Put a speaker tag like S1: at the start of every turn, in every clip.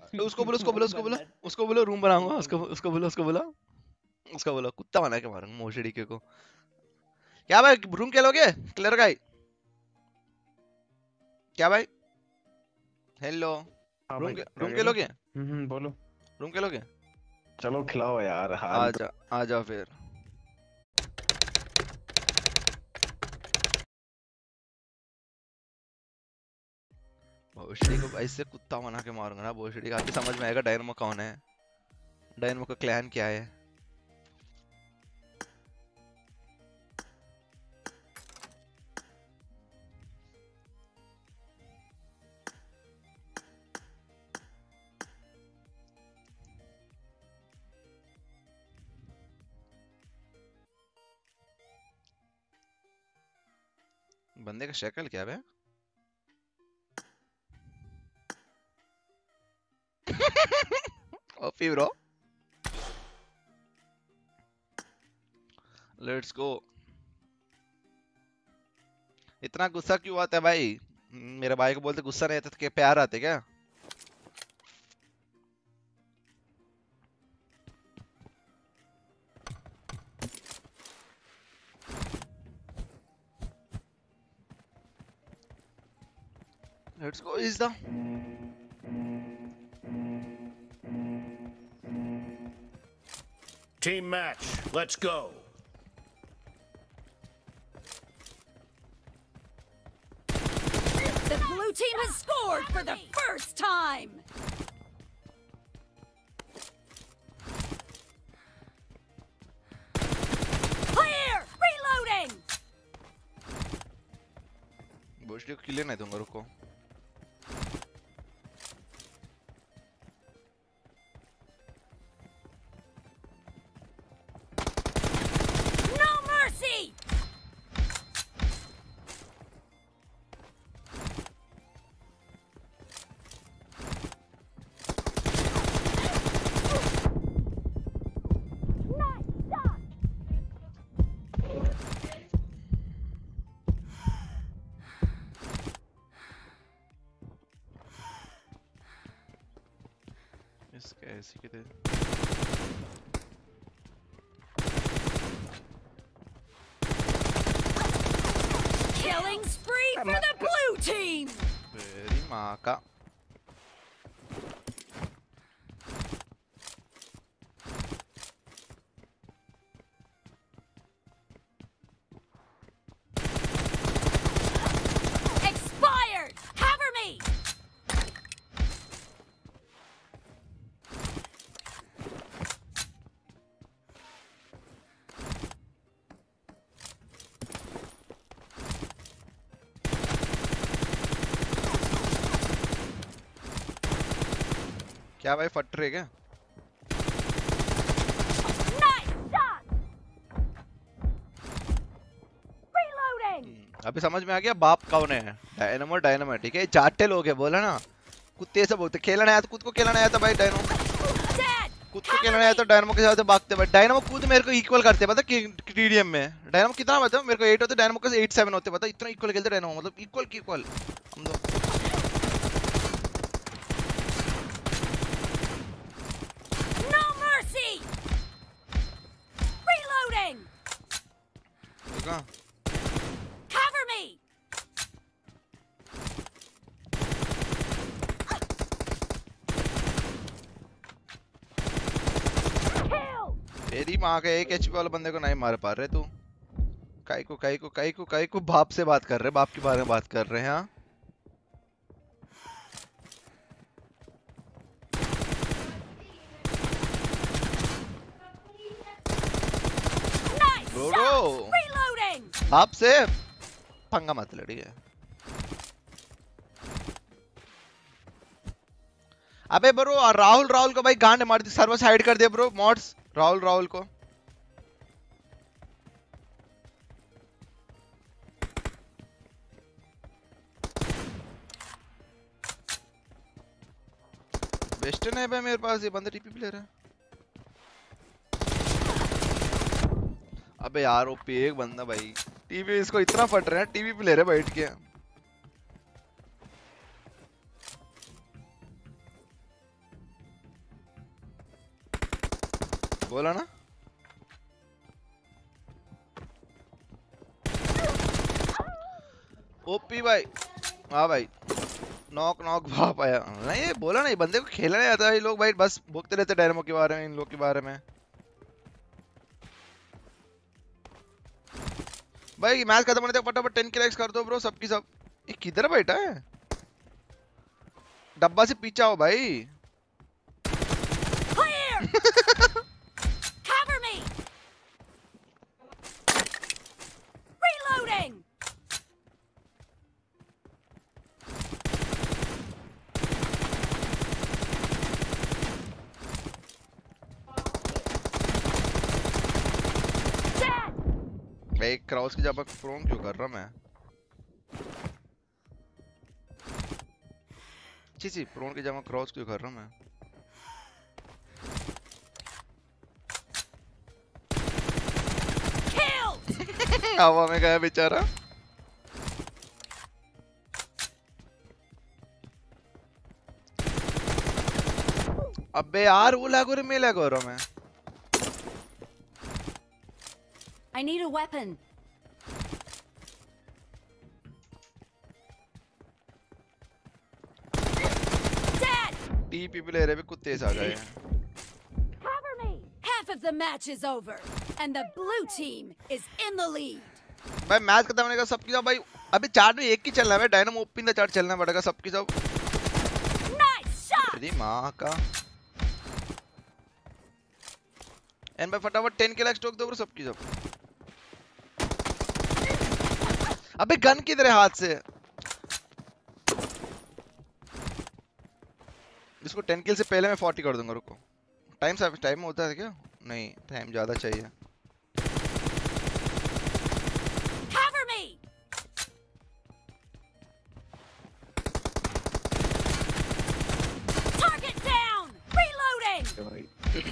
S1: उसको बोलो उसको बोलो उसको बोलो उसको बोलो रूम बनाऊंगा उसको उसको बोलो उसको बोलो उसको बोलो कुत्ता बना के मारूंगा मोशड़ी के को। क्या भाई रूम क्या लोगे क्लियर गाई? क्या भाई हेलो
S2: हाँ भाई क्या
S1: रूम
S2: कह
S1: के
S2: रहे
S1: लोगे
S2: हो? बोलो।
S1: रूम के लोगे?
S2: चलो खिलाओ यार हाल तो।
S1: आ जाओ फिर। भोसड़ी को भाई से कुत्ता बना के मारूंगा ना भोसड़ी का, अभी समझ में आएगा डायनमो कौन है, डायनमो का क्लैन क्या है। बंदे का शक्ल क्या है? OP bro, let's go. इतना गुस्सा क्यों आता है भाई? मेरे भाई को बोलते गुस्सा नहीं आता तो क्या प्यार आते क्या? Let's go is the
S3: Team match. Let's go.
S4: The blue team has scored for the first time. Clear. Reloading.
S1: भोसड़ी को किले नहीं दूंगा, रुको।
S4: No mercy.
S1: इसका ऐसे के दे।
S4: Killing spree for the blue team.
S1: तेरी माँ का।
S4: Expired. Cover me.
S1: क्या भाई फट रहे क्या?
S4: Nice shot. Reloading.
S1: अभी समझ में आ गया बाप कौन है? डायनमो डायनमो ठीक है, चाटे लोग है बोला ना, कुत्ते से बोलते। खेलना आया तो खुद को खेलना आया था भाई, डायनमो
S4: Dead.
S1: खुद को खेलना आया तो डायनमो के साथ भागते भाई। डायनमो खुद मेरे को इक्वल करते पता टीडीएम में। डायनमो कितना बताओ मेरे को 8 होते, डायनमो के 8-7 होते पता, इतना इक्वल खेलते डायनमो, मतलब इक्वल की इक्वल हम दो।
S4: No mercy. Reloading.
S1: देखा
S4: Cover me. Kill.
S1: तेरी माँ का एक एचपी वाले बंदे को नहीं मार पा रहे तू। काई को बाप से बात कर रहे, बाप के बारे में बात कर रहे हैं। हाँ
S4: Nice
S1: Bro.
S4: shot. Reloading.
S1: बाप से पंगा मत लड़िए। अबे ब्रो राहुल को भाई गांड मार दी, सर्वर साइड कर दे ब्रो मॉड्स। राहुल को वेस्टर्न है भाई मेरे पास, ये बंदा टीपी प्लेयर है। अबे यार ओपी एक बंदा भाई, टीवी इसको इतना फट रहा है, टीवी प्लेयर है बैठ के। बोला ना। ओपी भाई, हाँ भाई, नॉक नॉक भाग पाया नहीं, ये बोला नहीं, बंदे को खेलना नहीं आता। ये लोग भाई बस भुगते रहते डायनामो के बारे में, इन लोग के बारे में। भाई मैच खत्म होने तक फटाफट 10 के लाइक्स कर दो ब्रो, सबकी सब। ये किधर बैठा है? डब्बा से पीछे आओ भाई।
S4: Clear! Cover me! Reloading! Dead!
S1: भाई क्रॉस की जगह प्रोन क्यों कर रहा मैं? ची प्रोन की जगह क्रॉस क्यों कर रहा मैं?
S4: Killed!
S1: हवा में गया बेचारा। अबे यार वो लागो रे, मैं लागो रहा मैं।
S4: I need a weapon. Dead!
S1: TP player है भी कुत्ते तेज आ गए हैं।
S4: Cover me! Half of the match is over, and the blue team is in the lead.
S1: भाई मैच खत्म होने का सबकी सब भाई, अभी चार्ट में एक ही चलना है, डायनामो ओपन द चार्ट चलना पड़ेगा सबकी सब।
S4: Nice shot!
S1: तेरी माँ का। एंड भाई फटाफट 10 के लाइक स्टॉक दो ब्रो सबकी सब। अबे गन किधर है हाथ से? इसको 10 किल से पहले मैं 40 कर दूंगा, रुको। टाइम होता है क्या? नहीं, टाइम ज्यादा चाहिए।
S4: Cover me! Target down! Reloading!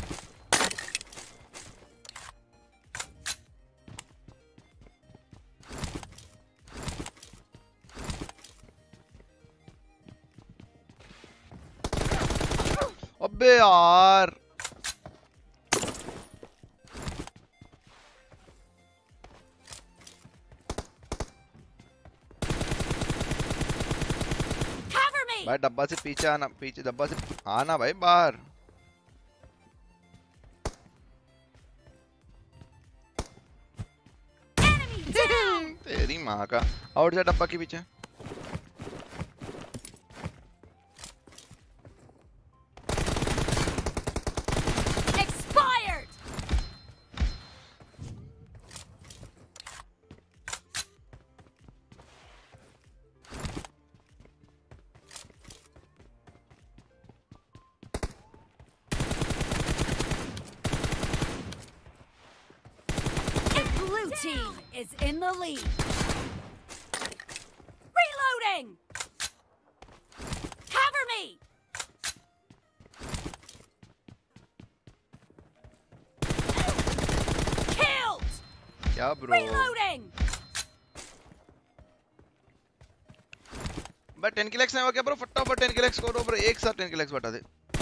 S1: अबे यार
S4: Cover me!
S1: भाई डब्बा से पीछे आना, पीछे डब्बा से आना भाई बाहर।
S4: Enemy down!
S1: तेरी माँ का। आउट जा डब्बा के पीछे।
S4: Expired! The blue team is in the lead. Reloading! Cover me! Killed!
S1: क्या ब्रो?
S4: Reloading!
S1: भाई 10 के लाइक्स नहीं हुआ क्या ब्रो? फटाफट 10 के लाइक्स करो ब्रो, एक साथ 10 के लाइक्स बता दे।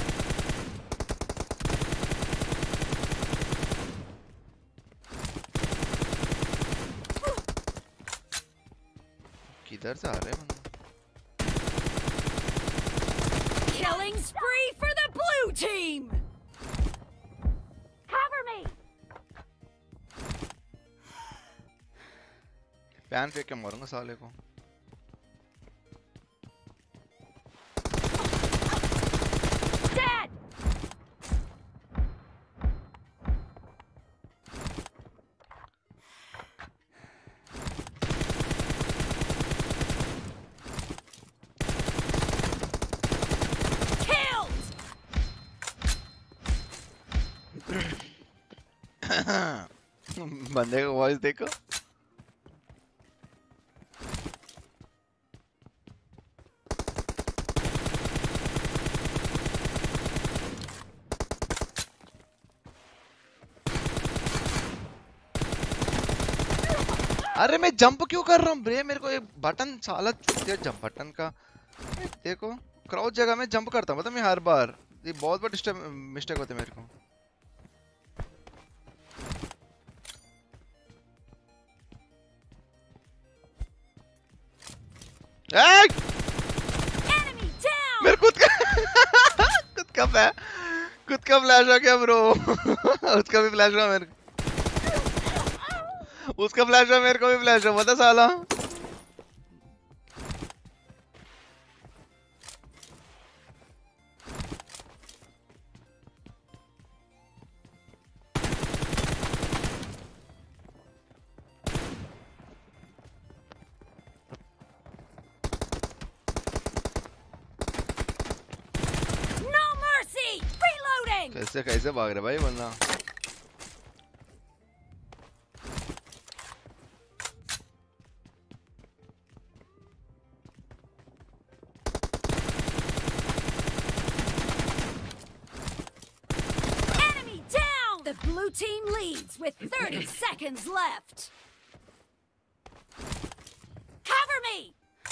S1: किधर से आ रहे हैं बंदे?
S4: Killing spree for the blue team! Cover me!
S1: Pan फेंक के मारूंगा साले को।
S4: Dead! Killed!
S1: बंदे का वॉइस देखो। अरे मैं जंप क्यों कर रहा हूँ ब्रे? मेरे को एक बटन साला जंप बटन का देखो, क्राउच जगह में जंप करता हूँ, मतलब मैं हर बार, ये बहुत बड़ा मिस्टेक होता है मेरे को। ए!
S4: Enemy down.
S1: मेरे खुद का खुद का फ्लैश हो गया ब्रो। उसका भी फ्लैश हुआ मेरे उसका फ्लैश हुआ, मेरे को भी फ्लैश हुआ, पता साला।
S4: No mercy. Reloading.
S1: कैसे कैसे भाग रहे भाई बंदा।
S4: Enemy down. The blue team leads with 30 seconds left. Cover me.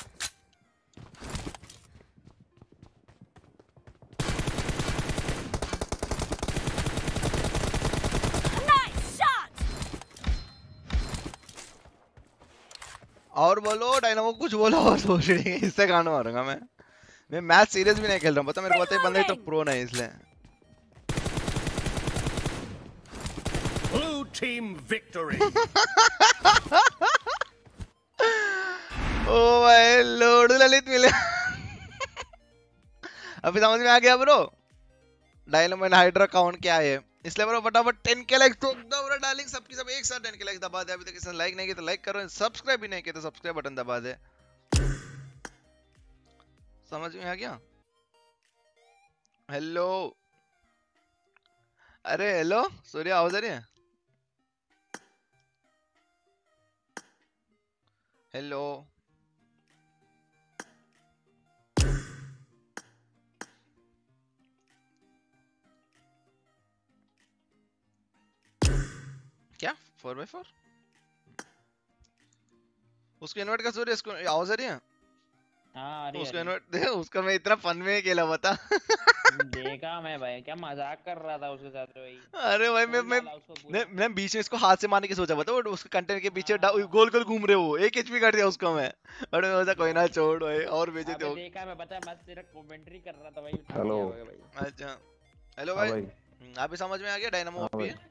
S4: Nice shot.
S1: और बोलो डायनामो, कुछ बोलो और सोच रही है, इससे गाना मारूंगा मैं मैच सीरियस भी नहीं खेल रहा हूँ, पता मेरे को पता है बंदा तो प्रो नहीं इसलिए।
S3: Blue team victory.
S1: ओ भाई लोडू ललित मिले। अभी समझ में आ गया bro Dynamo and Hydra count क्या है। इसलिए ब्रो फटाफट 10 के लाइक ठोक दो ब्रो डार्लिंग, सबकी सब एक साथ 10 के लाइक दबा दे। अभी तक किसी ने लाइक नहीं किया तो लाइक करो, सब्सक्राइब भी नहीं किया तो सब्सक्राइब बटन दबा दे। समझ में आ गया। हेलो, अरे हेलो सूर्य, आवाज आ रही है? हेलो क्या 4x4 उसको इन्वर्ट का सूर्य, इसको आवाज आ रही है?
S5: हाँ अरे
S1: उसको इन्वर्ट दे, उसको मैं इतना फन में खेला बता।
S5: देखा मैं भाई, क्या मजाक कर रहा था उसके साथ भाई।
S1: अरे भाई मैं बीच में इसको हाथ से मारने की सोचा, बता वो उसके कंटेनर के पीछे गोल गोल घूम रहे हो, एक एचपी कर दिया उसको मैं। अरे मैं सोचा कोई ना छोड़ भाई, और भेजे थे।
S5: देखा मैं, पता है मैं तेरा कमेंट्री कर रहा था भाई।
S2: हेलो
S1: अच्छा हेलो भाई, आप ही समझ में आ गया डायनामो ओपी है?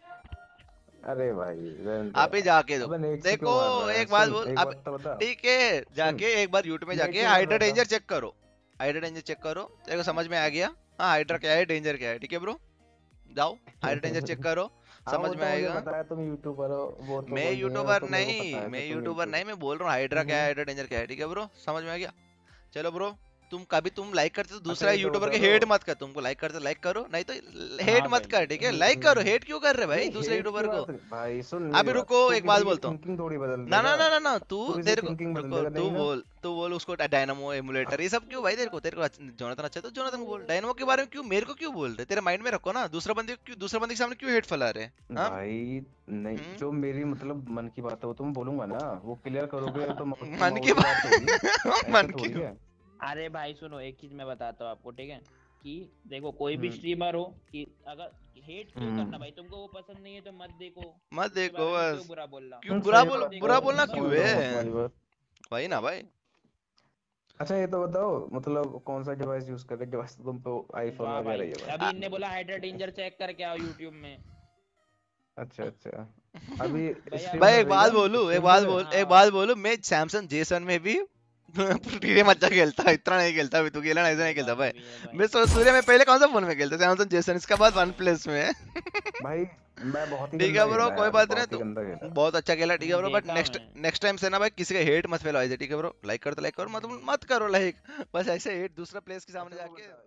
S2: अरे भाई
S1: आप ही जाके दो,
S2: अबे
S1: देखो एक बात बोल, अब ठीक है जाके एक बार यूट्यूब में जाके हाइड्रा डेंजर चेक करो, हाइड्रा डेंजर चेक करो, देखो समझ में आ गया। हाँ हाइड्रा क्या है, डेंजर क्या है, ठीक है ब्रो, जाओ हाइड्रा डेंजर चेक करो, समझ में आएगा।
S2: तुम यूट्यूबर हो, वो तो
S1: मैं यूट्यूबर नहीं, मैं यूट्यूबर नहीं, मैं बोल रहा हूँ हाइड्रा क्या है, हाइड्रा डेंजर क्या है, ठीक है ब्रो, समझ में आ गया। चलो ब्रो, तुम कभी तुम लाइक करते तो दूसरा
S2: ये तो
S1: यूट्यूबर के
S2: बता दो।
S1: हेट मत कर, तुमको लाइक करते लाइक करो, नहीं तो हेट मत कर, ठीक है? लाइक करो, हेट क्यों कर रहे भाई दूसरे यूट्यूबर को?
S2: भाई सुन
S1: अभी रुको एक बात बोलता हूँ,
S2: थिंकिंग थोड़ी बदल
S1: ना ना ना ना ना तू
S2: तू इसे
S1: तेरे को
S2: thinking बदल
S1: रुको,
S2: देगा नहीं ना?
S1: तू बोल उसको डायनामो एमुलेटर ये सब क्यों भाई, तेरे को जोनाथन अच्छा है तो जोनाथन को बोल, डायनामो के बारे में क्यों मेरे को क्यों बोल रहे, तेरे माइंड में रखो ना, दूसरा बंदे के सामने क्यों हेट फैला रहे हैं? हाँ
S2: भाई नहीं, जो मेरी मतलब मन की बात है वो तुम बोलूंगा ना, वो क्लियर करोगे तो
S1: मन की बात मन की
S2: थोड़ी है।
S5: अरे भाई सुनो, एक चीज मैं बताता हूँ आपको, ठीक है? कि देखो कोई भी
S2: हम्म।
S5: स्ट्रीमर हो, कि अगर हेट क्यों करना भाई, तुमको वो पसंद नहीं है तो मत देखो,
S1: मत
S5: उसके
S1: देखो
S5: बारे में
S1: बस,
S5: क्यों बुरा बोलना।
S1: क्यों
S2: सही
S1: बुरा
S2: बात
S1: बुरा
S2: है,
S1: बोलना
S5: मत
S1: क्यों
S5: बोलो,
S1: है
S2: तुम्हारी बात।
S1: भाई ना भाई।
S2: अच्छा ये तो बताओ मतलब कौन सा डिवाइस यूज कर रहे हो, डिवाइस तो तुम पे आईफोन
S5: वाह
S2: वगैरह
S5: भाई,
S2: ही है भाई।
S5: अभी इनने बोला हाइड्रा डेंजर चेक करके आओ यूट्यूब में।
S2: अच्छा अच्छा अभी
S5: भैया,
S2: stream
S1: भाई
S2: चल
S1: एक
S2: रही
S1: बात
S2: है?
S1: बोलूं, एक
S2: stream
S1: बात
S2: पे?
S1: बोल,
S5: हाँ।
S1: एक बात बोलूं, मैं सैमसंग जेसन में भी टीडे अच्छा खेलता, इतना नहीं खेलता अभी, तू खेला ना, ऐसा नहीं खेलता भाई।
S5: भी है भाई।
S1: मैं सूर्य में पहले कौन सा फोन में खेलता, सैमसंग जेसन, इसके बाद वन प्लस में।
S2: भाई मैं बहुत ही
S1: ठीक
S2: गंदा
S1: है ब्रो,
S2: खेला
S1: कोई
S2: यार,
S1: बात नहीं,
S2: बहुत ही
S1: तो
S2: गंदा खेला।
S1: बहुत अच्छा खेला, ठीक है ब्रो, बट
S5: देखा
S1: नेक्स्ट
S5: मैं।
S1: नेक्स्ट टाइम से ना भाई किसी का हेट मत फैलाओ ऐसे, ठीक है ब्रो? लाइक करो तो लाइक करो, मतलब मत करो लाइक, बस ऐसे हेट दूसरा प्लेस के सामने
S2: अच्छा, वो
S1: जाके
S2: बता,